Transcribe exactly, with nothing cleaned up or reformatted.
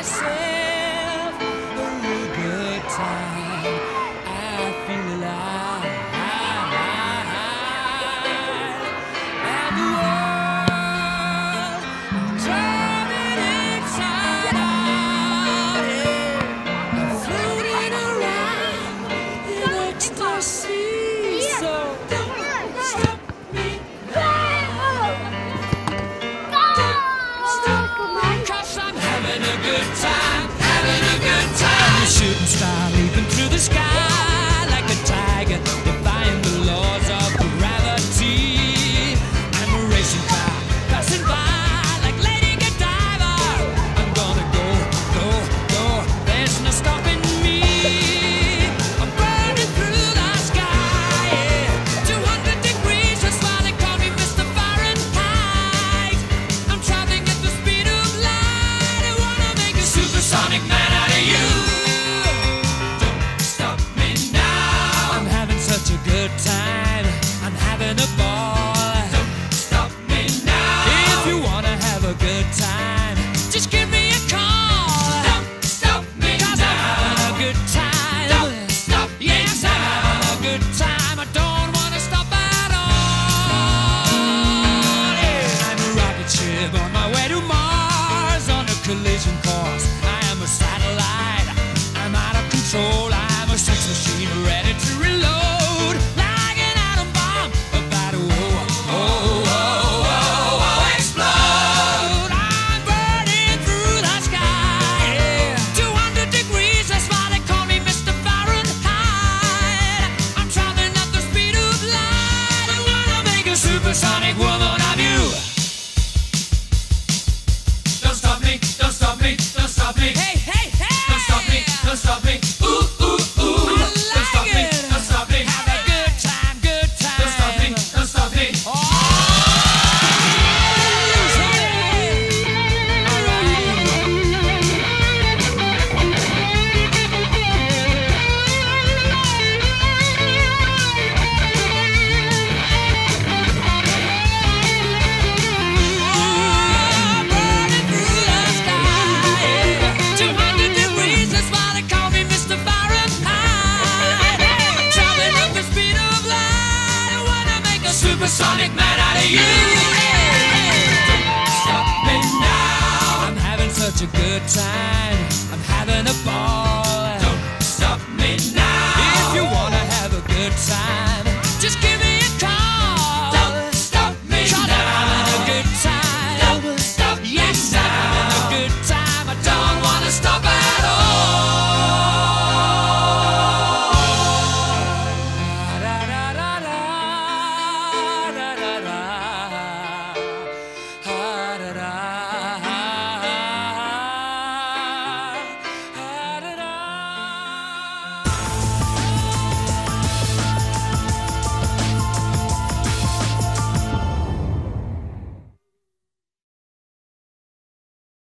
myself a real good time. I feel alive, and the world turning inside out, yeah. I'm floating around in ecstasy. So don't stop me now. Don't stop, 'cause I'm having a good time, having a good time. A shooting star leaping through the sky like a tiger, defying the laws of gravity. I'm a racing car passing by like Lady Godiva. I'm gonna go, go, go. There's no stopping me. I'm burning through the sky, yeah. two hundred degrees, that's why they call me Mister Fahrenheit. I'm traveling at the speed of light. I wanna make a supersonic man out of you. Don't stop me now. I'm having such a good time. I'm having a ball. Don't stop me now. If you wanna have a good time, just give me a call. Don't stop me 'cause now. I'm having a good time. Don't stop me yes, now. I'm having a good time. I don't wanna stop at all. Yeah. I'm a rocket ship on my way to Mars on a collision course. I am a satellite. I'm out of control. I'm a sex machine ready to reload like an atom bomb about to oh, oh, oh, oh, oh, explode. I'm burning through the sky, yeah. two hundred degrees, that's why they call me Mister Fahrenheit. I'm traveling at the speed of light. I wanna make a supersonic woman of you. Don't stop me, don't stop me, don't stop me. Hey, hey, hey! Don't stop me, don't stop me. Ooh, ooh, ooh. I like don't stop me, it. Don't stop me. Have a good time, good time. Don't stop me, don't stop me. Oh, burning through the sky, yeah. two hundred degrees, that's why they call me Mister Fahrenheit. I'm traveling at the speed of light. I wanna make a supersonic man out of you. Don't stop me now. I'm having such a good time. I'm having a ball. Don't stop me now. If you wanna have a good time,